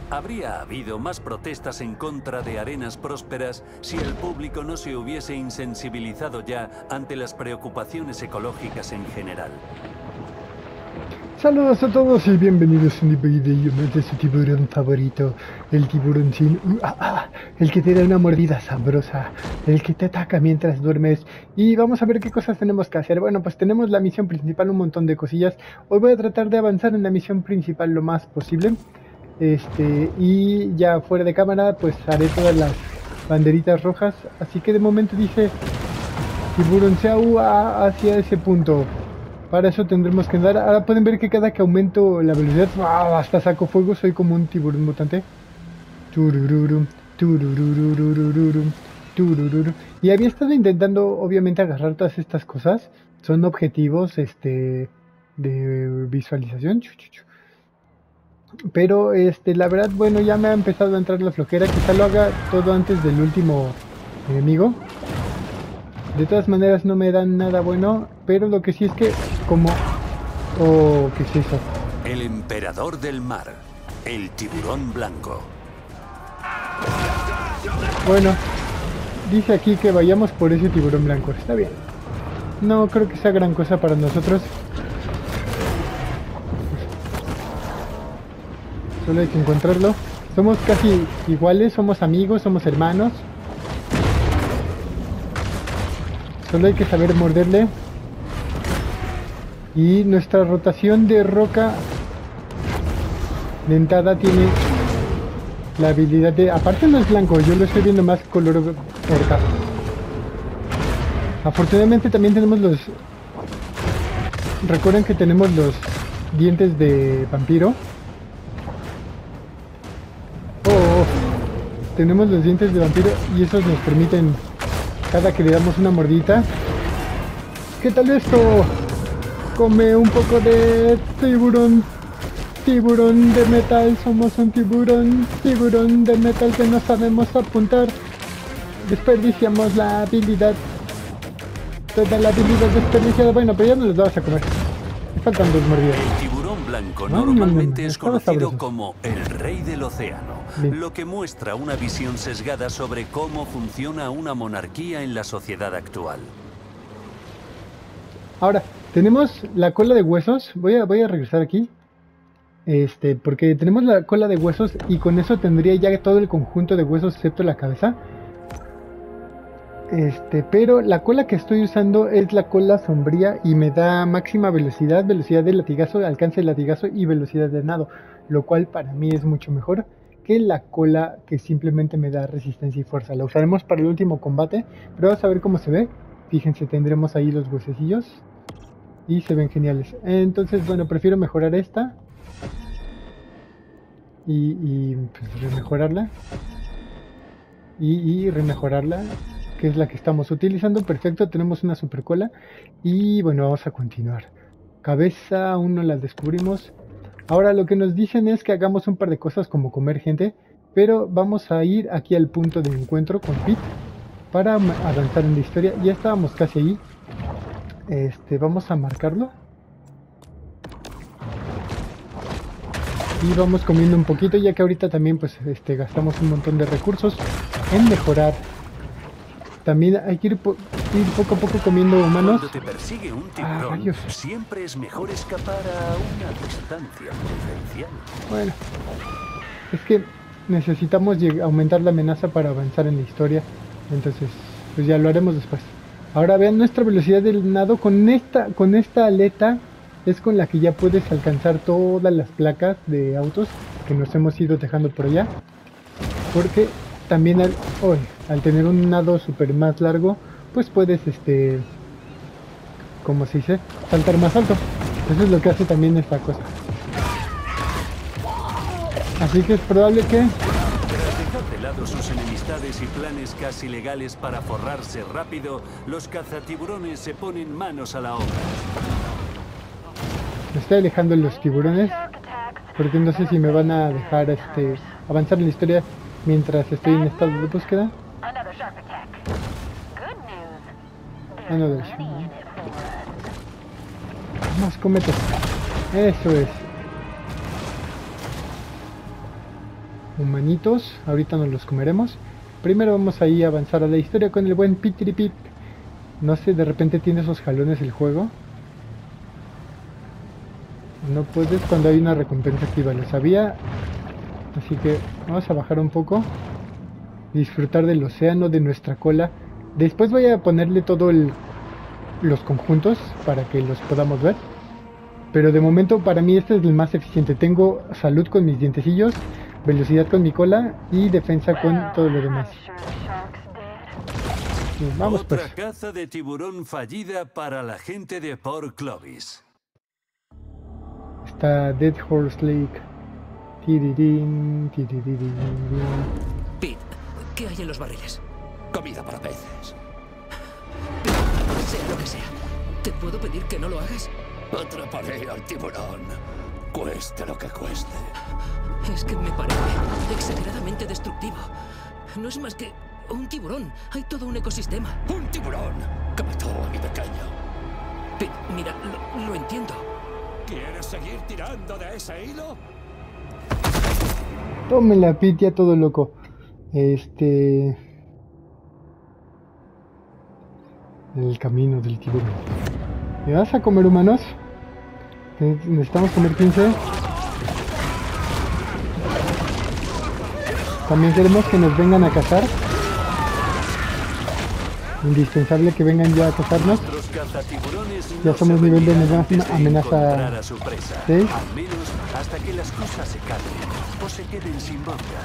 Habría habido más protestas en contra de arenas prósperas si el público no se hubiese insensibilizado ya ante las preocupaciones ecológicas en general. Saludos a todos y bienvenidos a un video más de su tiburón favorito, el tiburón sin... el que te da una mordida sabrosa, el que te ataca mientras duermes. Y vamos a ver qué cosas tenemos que hacer. Bueno, pues tenemos la misión principal, un montón de cosillas. Hoy voy a tratar de avanzar en la misión principal lo más posible. Y ya fuera de cámara pues haré todas las banderitas rojas. Así que de momento dice tiburón Seau hacia ese punto. Para eso tendremos que andar. Ahora pueden ver que cada que aumento la velocidad, hasta saco fuego, soy como un tiburón mutante. Turururum, tururururururum, turururu. Y había estado intentando, obviamente, agarrar todas estas cosas. Son objetivos de visualización. Pero la verdad, bueno, ya me ha empezado a entrar la flojera. Quizá lo haga todo antes del último enemigo. De todas maneras no me dan nada bueno, pero lo que sí es que como... Oh, ¿qué es eso? El emperador del mar, el tiburón blanco. Bueno, dice aquí que vayamos por ese tiburón blanco, está bien. No creo que sea gran cosa para nosotros. Solo hay que encontrarlo. Somos casi iguales, somos amigos, somos hermanos. Solo hay que saber morderle. Y nuestra rotación de roca dentada tiene la habilidad de... Aparte no es blanco, yo lo estoy viendo más color orca. Afortunadamente también tenemos los... Recuerden que tenemos los dientes de vampiro. Tenemos los dientes de vampiro y esos nos permiten... Cada que le damos una mordita. ¿Qué tal esto? Come un poco de tiburón. Tiburón de metal. Somos un tiburón. Tiburón de metal que no sabemos apuntar. Desperdiciamos la habilidad. Toda la habilidad desperdiciada. Bueno, pero ya no los vamos a comer. Me faltan dos mordidas. El tiburón blanco normalmente es conocido sabroso como el rey del océano. Bien. Lo que muestra una visión sesgada sobre cómo funciona una monarquía en la sociedad actual. Ahora, tenemos la cola de huesos. Voy a regresar aquí. Porque tenemos la cola de huesos y con eso tendría ya todo el conjunto de huesos excepto la cabeza. Pero la cola que estoy usando es la cola sombría y me da máxima velocidad, velocidad de latigazo, alcance de latigazo y velocidad de nado, lo cual para mí es mucho mejor que la cola que simplemente me da resistencia y fuerza. La usaremos para el último combate, pero vamos a ver cómo se ve. Fíjense, tendremos ahí los huesecillos y se ven geniales. Entonces, bueno, prefiero mejorar esta y pues, remejorarla y remejorarla, que es la que estamos utilizando. Perfecto, tenemos una super cola y bueno, vamos a continuar. Cabeza aún no la descubrimos. Ahora lo que nos dicen es que hagamos un par de cosas como comer gente, pero vamos a ir aquí al punto de encuentro con Pete para avanzar en la historia. Ya estábamos casi ahí. Vamos a marcarlo y vamos comiendo un poquito, ya que ahorita también pues gastamos un montón de recursos en mejorar. También hay que ir poco a poco comiendo humanos. Cuando te persigue un tiburón, siempre es mejor escapar a una distancia prudencial. Bueno, es que necesitamos aumentar la amenaza para avanzar en la historia. Entonces, pues ya lo haremos después. Ahora vean nuestra velocidad del nado. Con esta aleta es con la que ya puedes alcanzar todas las placas de autos que nos hemos ido dejando por allá. Porque también al tener un nado super más largo, pues puedes, ¿cómo se dice? Saltar más alto. Eso es lo que hace también esta cosa. Así que es probable que... Tras dejar de lado sus enemistades y planes casi legales para forrarse rápido, los cazatiburones se ponen manos a la obra. Me estoy alejando de los tiburones, porque no sé si me van a dejar avanzar en la historia mientras estoy en estado de búsqueda. Vamos, cómete. Eso es. humanitos. Ahorita nos los comeremos. Primero vamos a ir a avanzar a la historia con el buen Pitiripit. No sé, de repente tiene esos jalones el juego. No puedes cuando hay una recompensa activa, lo sabía. Así que vamos a bajar un poco. Disfrutar del océano, de nuestra cola. Después voy a ponerle todo los conjuntos para que los podamos ver. Pero de momento para mí este es el más eficiente. Tengo salud con mis dientecillos, velocidad con mi cola y defensa con todo lo demás. Bien, vamos Otra pues. caza de tiburón fallida para la gente de Port Clovis. Está Dead Horse Lake. Tirirín, tirirín. Pete, ¿qué hay en los barriles? Comida para peces. Sea lo que sea, ¿te puedo pedir que no lo hagas? Atraparé al tiburón, cueste lo que cueste. Es que me parece exageradamente destructivo. No es más que un tiburón. Hay todo un ecosistema. Un tiburón que mató a mi pequeño. Pete, mira, lo entiendo. ¿Quieres seguir tirando de ese hilo? Tómela, Pete, ya todo loco. El camino del tiburón. ¿Me vas a comer, humanos? Necesitamos comer 15. También queremos que nos vengan a cazar. Indispensable que vengan ya a cazarnos. Los cazatiburones Ya no somos se nivel de retiran antes de amenaza encontrar a su presa, 6. al menos hasta que las cosas se calmen o se queden sin boca.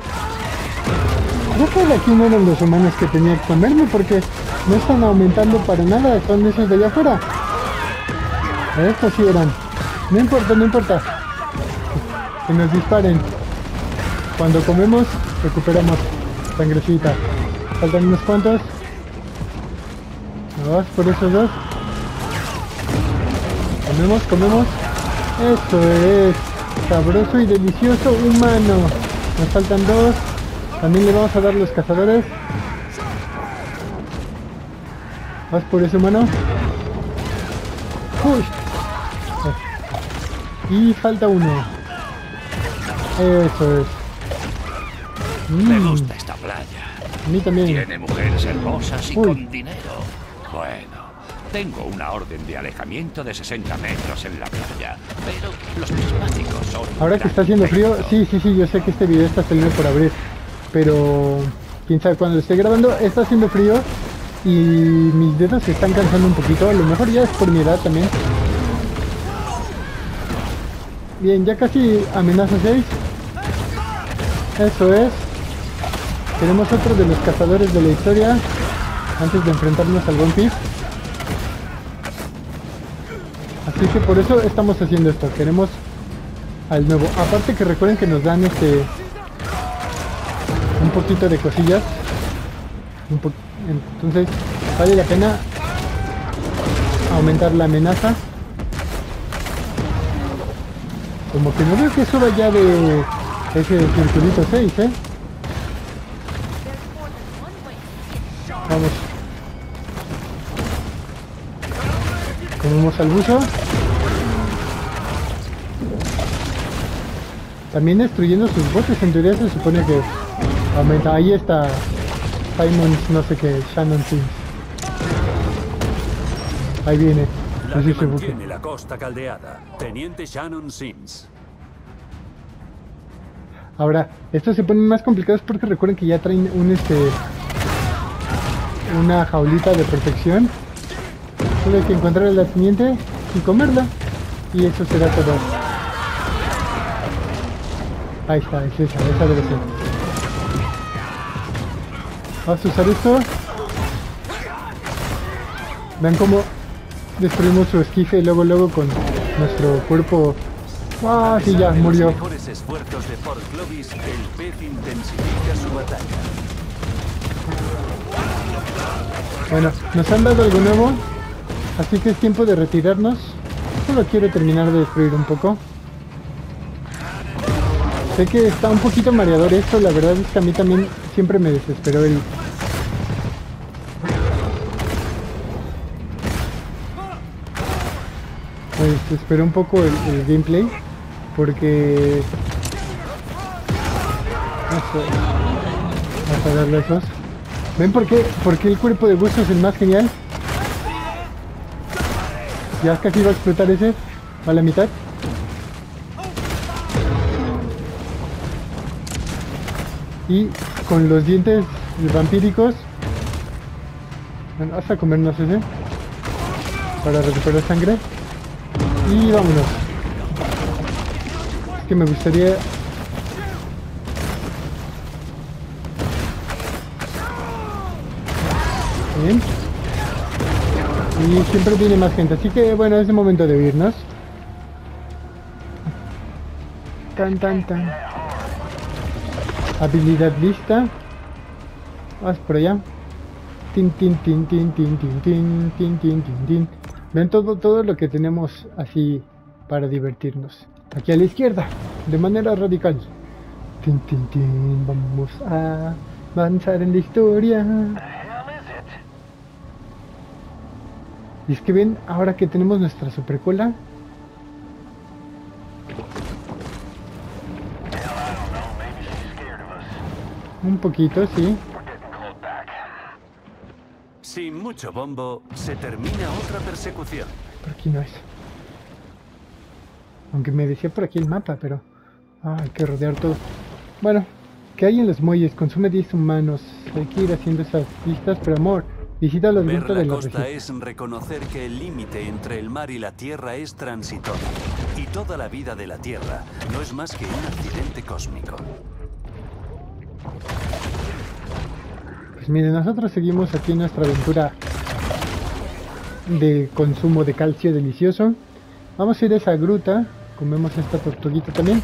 Creo que de aquí no eran los humanos que tenía que comerme porque no están aumentando para nada, son esos de allá afuera. Estos sí eran. No importa, no importa. Que nos disparen. Cuando comemos, recuperamos sangrecita. Faltan unos cuantos. Vamos por esos dos. Comemos, comemos. Eso es. Sabroso y delicioso humano. Nos faltan dos. También le vamos a dar los cazadores. Vas por ese humano. Uy. Y falta uno. Eso es. Me gusta esta playa. A mí también. Tiene mujeres hermosas y Uy. con dinero. Bueno, tengo una orden de alejamiento de 60 metros en la playa, pero los prismáticos son... Ahora que está haciendo frío, sí, yo sé que este video está saliendo por abril, pero quién sabe cuando lo esté grabando, está haciendo frío y mis dedos se están cansando un poquito, a lo mejor ya es por mi edad también. Bien, ya casi amenaza 6. Eso es. Tenemos otro de los cazadores de la historia antes de enfrentarnos al One Piece. Así que por eso estamos haciendo esto, queremos al nuevo. Aparte que recuerden que nos dan un poquito de cosillas. Entonces vale la pena aumentar la amenaza. Como que no veo que suba ya de ese circulito 6, Vamos. Comemos al buzo. También destruyendo sus botes, en teoría se supone que aumenta. Ahí está Simon, no sé qué, Shannon Sims. Ahí viene. La Así que se busca. mantiene la costa caldeada, Teniente Shannon Sims. Ahora, estos se ponen más complicados porque recuerden que ya traen una jaulita de protección. Solo hay que encontrar a la teniente y comerla. Y eso será todo. Ahí está, es esa debe ser. Vamos a usar esto. Vean cómo destruimos su esquife luego con nuestro cuerpo. Ah, sí, ya murió. Los mejores esfuerzos de Port Clovis, el pez intensifica su batalla. Bueno, nos han dado algo nuevo, así que es tiempo de retirarnos. Solo quiero terminar de destruir un poco. Sé que está un poquito mareador esto, la verdad es que a mí también siempre me desesperó el... Pues esperé un poco el gameplay, porque Eso. Vamos a darle esos. ¿Ven por qué el cuerpo de hueso es el más genial? Ya casi va a explotar ese. Va a la mitad. Y con los dientes vampíricos. Bueno, vamos a comernos ese. Para recuperar sangre. Y vámonos. Es que me gustaría... Bien. Y siempre viene más gente, así que bueno, es el momento de irnos. Tan. Habilidad lista. Vamos por allá. Tin. Ven todo lo que tenemos así para divertirnos. Aquí a la izquierda, de manera radical. Tin. Vamos a avanzar en la historia. Y es que ven, ahora que tenemos nuestra super cola. Un poquito, sí. Sin mucho bombo, se termina otra persecución. Por aquí no es. Aunque me decía por aquí el mapa, pero... hay que rodear todo. Bueno, ¿qué hay en los muelles? Consume 10 humanos. Hay que ir haciendo esas listas, pero amor... Visita los Ver vientos la de la costa región. es reconocer que el límite entre el mar y la tierra es transitorio. Y toda la vida de la tierra no es más que un accidente cósmico. Pues miren, nosotros seguimos aquí en nuestra aventura de consumo de calcio delicioso. Vamos a ir a esa gruta. Comemos esta tortuguita también.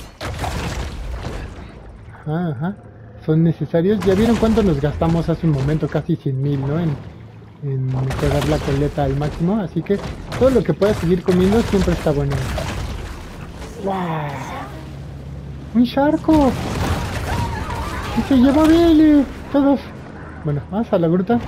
Ajá. Son necesarios. Ya vieron cuánto nos gastamos hace un momento, casi 100.000, ¿no? En mejorar la coleta al máximo. Así que todo lo que pueda seguir comiendo siempre está bueno. ¡Wow! ¡Un charco! ¡Y se lleva Billy! Todos. Bueno, vamos a la gruta.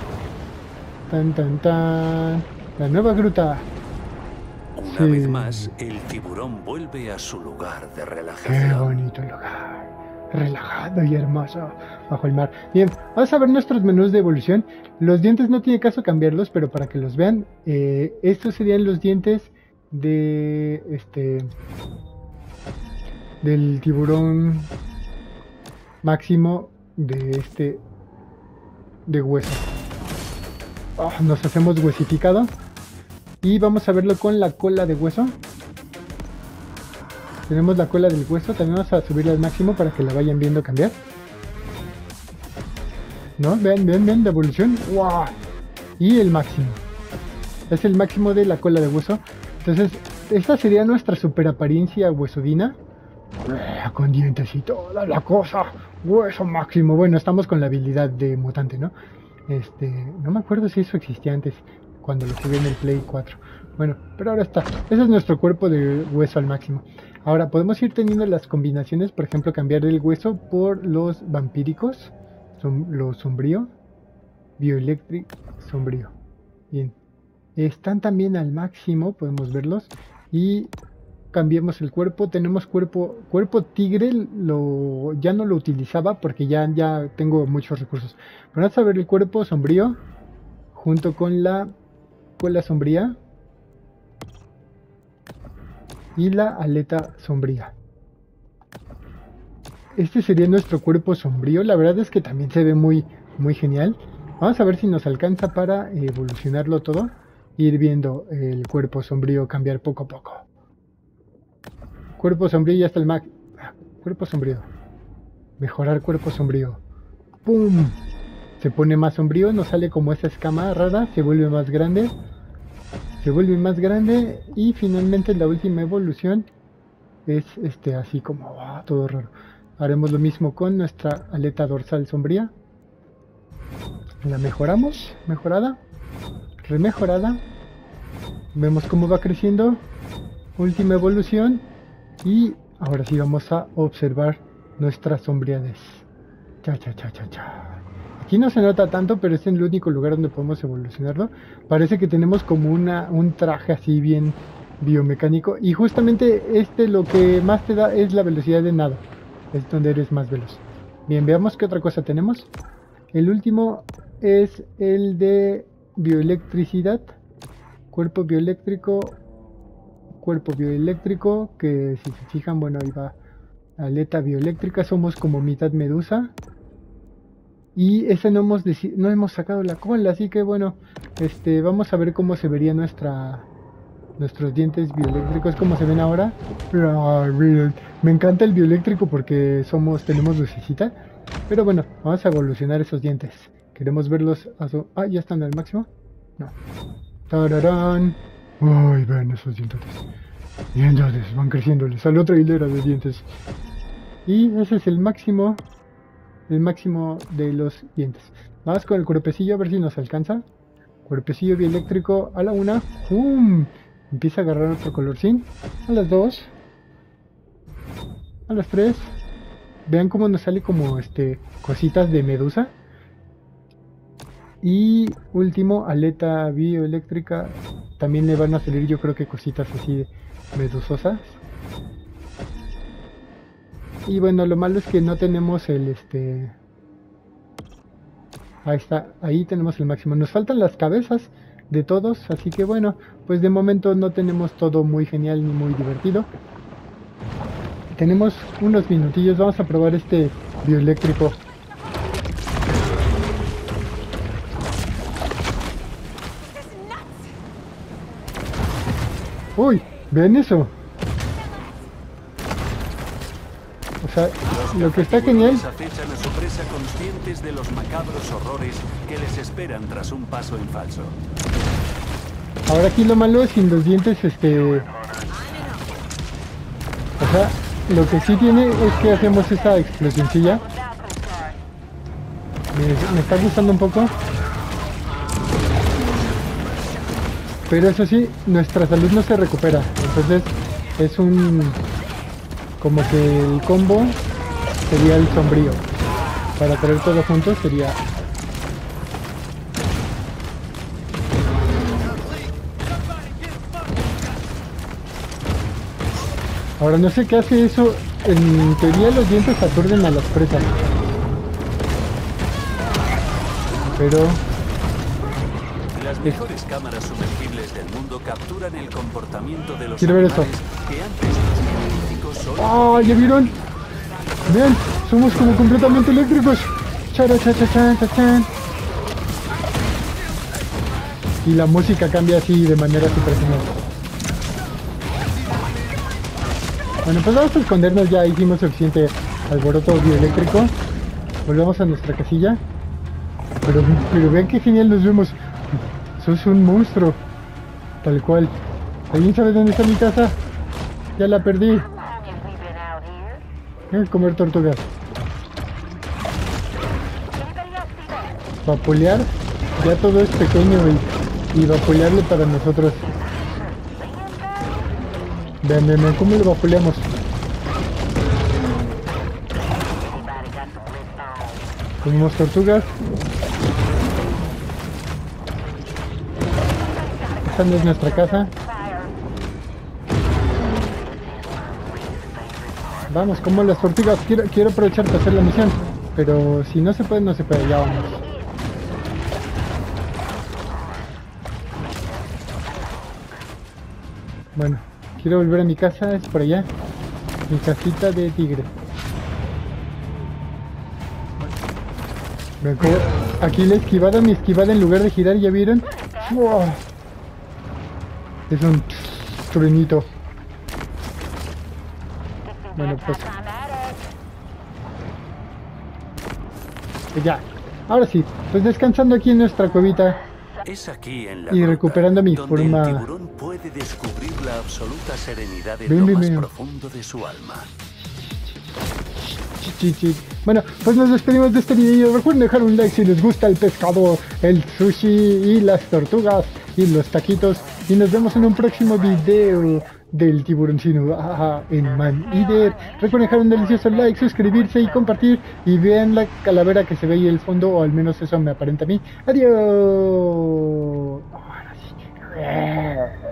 Tan. La nueva gruta. Una vez más, el tiburón vuelve a su lugar de relajación. Qué bonito lugar. Relajado y hermoso bajo el mar. Bien, vamos a ver nuestros menús de evolución. Los dientes no tiene caso cambiarlos, pero para que los vean, estos serían los dientes de del tiburón máximo de hueso. Nos hacemos huesificado y vamos a verlo con la cola de hueso. Tenemos la cola del hueso, también vamos a subirla al máximo para que la vayan viendo cambiar. ¿No? Vean, la evolución. ¡Wow! Y el máximo. Es el máximo de la cola de hueso. Entonces, esta sería nuestra super apariencia huesodina. Con dientes y toda la cosa. Hueso máximo. Bueno, estamos con la habilidad de mutante, ¿no? No me acuerdo si eso existía antes, cuando lo jugué en el Play 4. Bueno, pero ahora está. Ese es nuestro cuerpo de hueso al máximo. Ahora podemos ir teniendo las combinaciones, por ejemplo, cambiar el hueso por los vampíricos, los sombrío, bioeléctrico, sombrío. Bien, están también al máximo, podemos verlos. Y cambiamos el cuerpo, tenemos cuerpo tigre, ya no lo utilizaba porque ya tengo muchos recursos. Pero vamos a ver el cuerpo sombrío, junto con la cola sombría. Y la aleta sombría. Este sería nuestro cuerpo sombrío. La verdad es que también se ve muy genial. Vamos a ver si nos alcanza para evolucionarlo todo. Ir viendo el cuerpo sombrío cambiar poco a poco. Cuerpo sombrío y hasta el max. Cuerpo sombrío. Mejorar cuerpo sombrío. ¡Pum! Se pone más sombrío. Nos sale como esa escama rara. Se vuelve más grande. Y finalmente la última evolución es así como todo raro. Haremos lo mismo con nuestra aleta dorsal sombría. La mejoramos, mejorada, remejorada. Vemos cómo va creciendo. Última evolución. Y ahora sí vamos a observar nuestra sombríadez. Cha. Aquí no se nota tanto, pero es el único lugar donde podemos evolucionarlo. Parece que tenemos como un traje así bien biomecánico. Y justamente lo que más te da es la velocidad de nado. Es donde eres más veloz. Bien, veamos qué otra cosa tenemos. El último es el de bioelectricidad. Cuerpo bioeléctrico, que si se fijan, bueno, ahí va. Aleta bioeléctrica, somos como mitad medusa. Y ese no hemos sacado la cola, así que bueno, vamos a ver cómo se vería nuestros dientes bioeléctricos, como se ven ahora. Ay, miren, me encanta el bioeléctrico porque tenemos lucecita. Pero bueno, vamos a evolucionar esos dientes. Queremos verlos ah, ¿ya están al máximo? No. ¡Tararán! ¡Ay, ven esos dientes! Dientes, van creciendo, les sale otra hilera de dientes. Y ese es el máximo de los dientes. Vamos con el cuerpecillo a ver si nos alcanza. Cuerpecillo bioeléctrico a la 1. ¡Pum! Empieza a agarrar otro colorcín. A las 2. A las 3. Vean cómo nos sale como cositas de medusa. Y último, aleta bioeléctrica. También le van a salir, yo creo que cositas así de medusosas. Y bueno, lo malo es que no tenemos el ahí está, ahí tenemos el máximo. Nos faltan las cabezas de todos, así que bueno, pues de momento no tenemos todo muy genial ni muy divertido. Tenemos unos minutillos, vamos a probar este bioeléctrico. Uy, ¿ven eso? O sea, lo que está genial... Acechan a su presa conscientes de los macabros horrores que les esperan tras un paso en falso. Ahora aquí lo malo es sin los dientes, O sea, lo que sí tiene es que hacemos esta explosioncilla. Me está gustando un poco. Pero eso sí, nuestra salud no se recupera. Entonces es como que el combo sería el sombrío. Para traer todo junto sería... Ahora no sé qué hace eso. En teoría los dientes aturden a las presas. Pero... Las mejores cámaras sumergibles del mundo capturan el comportamiento de los quiero ver eso. Que antes los científicos solo... ¡Ah! ¿Ya vieron? Vean, somos como completamente eléctricos. Chara-cha-cha-chan-cha-chan. Y la música cambia así de manera super genial. Bueno, pues vamos a escondernos, ya hicimos suficiente alboroto bioeléctrico. Volvemos a nuestra casilla. Pero vean qué genial nos vemos. Sos un monstruo. Tal cual. ¿Alguien sabe dónde está mi casa? Ya la perdí. Comer tortugas. Vapulear. Ya todo es pequeño y vapulearlo para nosotros. Ven, ¿cómo lo vapuleamos? Comemos tortugas. Esta no es nuestra casa. Vamos, como las tortugas. Quiero aprovechar para hacer la misión. Pero si no se puede, no se puede. Ya vamos. Bueno, quiero volver a mi casa. Es por allá. Mi casita de tigre. Aquí la esquivada, mi esquivada en lugar de girar, ¿ya vieron? ¡Wow! Es un truenito. Bueno, pues ya, ahora sí, pues descansando aquí en nuestra cuevita. Es aquí en la y recuperando mi donde forma. El tiburón puede descubrir la absoluta serenidad en lo más profundo de su alma. Bueno, pues nos despedimos de este video. Recuerden dejar un like si les gusta el pescado, el sushi y las tortugas y los taquitos. Y nos vemos en un próximo video del tiburoncino en Man Eater. Recuerden dejar un delicioso like, suscribirse y compartir. Y vean la calavera que se ve ahí en el fondo, o al menos eso me aparenta a mí. Adiós. Ahora sí.